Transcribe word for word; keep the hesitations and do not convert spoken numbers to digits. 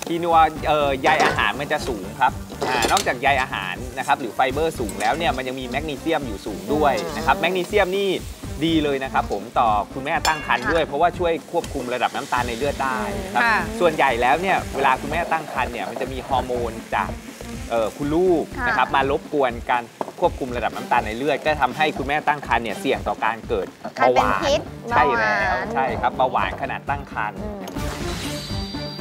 คีนัวเอ่อใยอาหารมันจะสูงครับอ่านอกจากใยอาหารนะครับหรือไฟเบอร์สูงแล้วเนี่ยมันยังมีแมกนีเซียมอยู่สูงด้วยนะครับแมกนีเซียมนี่ดีเลยนะครับผมต่อคุณแม่ตั้งครรภ์ด้วยเพราะว่าช่วยควบคุมระดับน้ำตาลในเลือดได้ครับส่วนใหญ่แล้วเนี่ยเวลาคุณแม่ตั้งครรภ์เนี่ยมันจะมีฮอร์โมนจากคุณลูกนะครับมารบกวนการควบคุมระดับน้ำตาลในเลือดก็ทำให้คุณแม่ตั้งครรภ์เนี่ยเสี่ยงต่อการเกิดเบาหวานใช่แล้วใช่ครับเบาหวานขนาดตั้งครรภ์